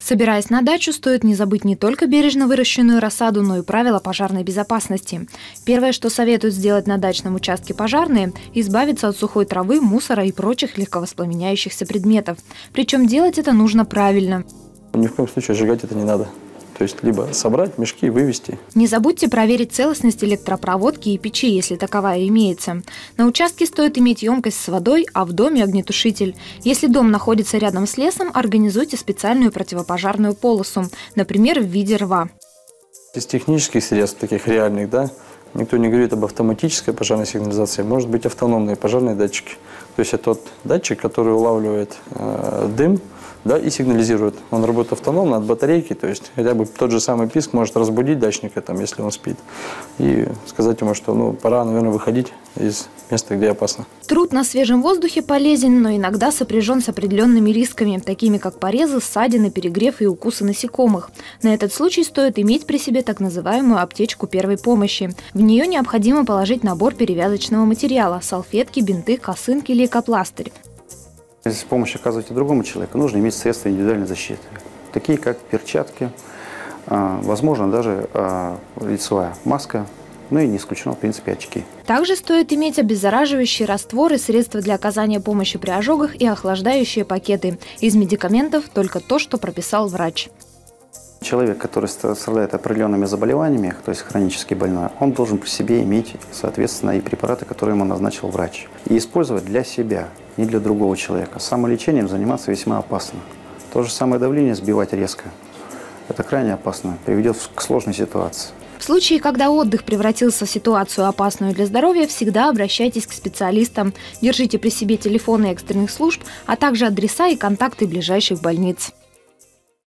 Собираясь на дачу, стоит не забыть не только бережно выращенную рассаду, но и правила пожарной безопасности. Первое, что советуют сделать на дачном участке пожарные – избавиться от сухой травы, мусора и прочих легковоспламеняющихся предметов. Причем делать это нужно правильно. Ни в коем случае сжигать это не надо. То есть либо собрать мешки и вывести. Не забудьте проверить целостность электропроводки и печи, если таковая имеется. На участке стоит иметь емкость с водой, а в доме огнетушитель. Если дом находится рядом с лесом, организуйте специальную противопожарную полосу, например, в виде рва. Из технических средств, таких реальных, никто не говорит об автоматической пожарной сигнализации, может быть автономные пожарные датчики. То есть это тот датчик, который улавливает дым, и сигнализирует. Он работает автономно от батарейки, то есть хотя бы тот же самый писк может разбудить дачника, если он спит, и сказать ему, что пора, наверное, выходить из места, где опасно. Труд на свежем воздухе полезен, но иногда сопряжен с определенными рисками, такими как порезы, ссадины, перегрев и укусы насекомых. На этот случай стоит иметь при себе так называемую аптечку первой помощи. В нее необходимо положить набор перевязочного материала – салфетки, бинты, косынки, лейкопластырь. Если помощь оказываете другому человеку, нужно иметь средства индивидуальной защиты, такие как перчатки, возможно, даже лицевая маска, и не исключено, в принципе, очки. Также стоит иметь обеззараживающие растворы, средства для оказания помощи при ожогах и охлаждающие пакеты. Из медикаментов только то, что прописал врач. Человек, который страдает определенными заболеваниями, то есть хронически больной, он должен при себе иметь, соответственно, и препараты, которые ему назначил врач. И использовать для себя, не для другого человека. Самолечением заниматься весьма опасно. То же самое давление сбивать резко. Это крайне опасно, приведет к сложной ситуации. В случае, когда отдых превратился в ситуацию опасную для здоровья, всегда обращайтесь к специалистам. Держите при себе телефоны экстренных служб, а также адреса и контакты ближайших больниц.